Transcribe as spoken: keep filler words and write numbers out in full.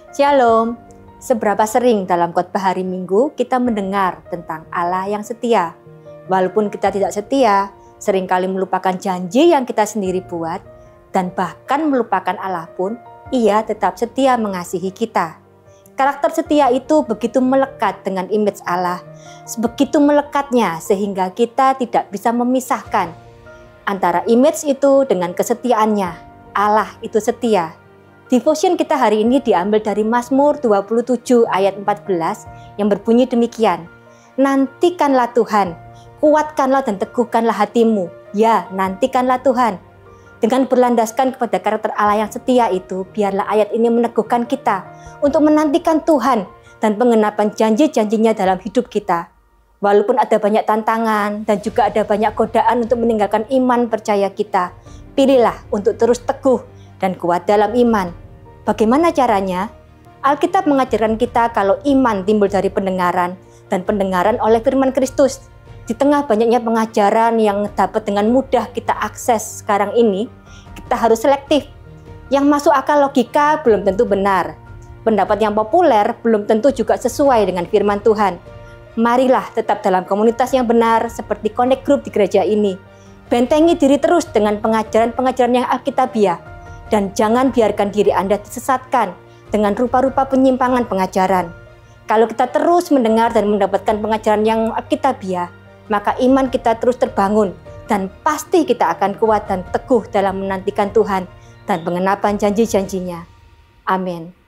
Shalom, seberapa sering dalam khotbah hari Minggu kita mendengar tentang Allah yang setia? Walaupun kita tidak setia, seringkali melupakan janji yang kita sendiri buat, dan bahkan melupakan Allah pun, Ia tetap setia mengasihi kita. Karakter setia itu begitu melekat dengan image Allah, begitu melekatnya sehingga kita tidak bisa memisahkan antara image itu dengan kesetiaannya. Allah itu setia. Devotion kita hari ini diambil dari Mazmur dua puluh tujuh ayat empat belas yang berbunyi demikian. Nantikanlah Tuhan, kuatkanlah dan teguhkanlah hatimu. Ya, nantikanlah Tuhan. Dengan berlandaskan kepada karakter Allah yang setia itu, biarlah ayat ini meneguhkan kita untuk menantikan Tuhan dan pengenapan janji-janjinya dalam hidup kita. Walaupun ada banyak tantangan dan juga ada banyak godaan untuk meninggalkan iman percaya kita, pilihlah untuk terus teguh dan kuat dalam iman. Bagaimana caranya? Alkitab mengajarkan kita kalau iman timbul dari pendengaran dan pendengaran oleh firman Kristus. Di tengah banyaknya pengajaran yang dapat dengan mudah kita akses sekarang ini, kita harus selektif. Yang masuk akal logika belum tentu benar. Pendapat yang populer belum tentu juga sesuai dengan firman Tuhan. Marilah tetap dalam komunitas yang benar seperti Connect Group di gereja ini. Bentengi diri terus dengan pengajaran-pengajaran yang alkitabiah. Dan jangan biarkan diri Anda disesatkan dengan rupa-rupa penyimpangan pengajaran. Kalau kita terus mendengar dan mendapatkan pengajaran yang alkitabiah, maka iman kita terus terbangun dan pasti kita akan kuat dan teguh dalam menantikan Tuhan dan pengenapan janji-janjinya. Amin.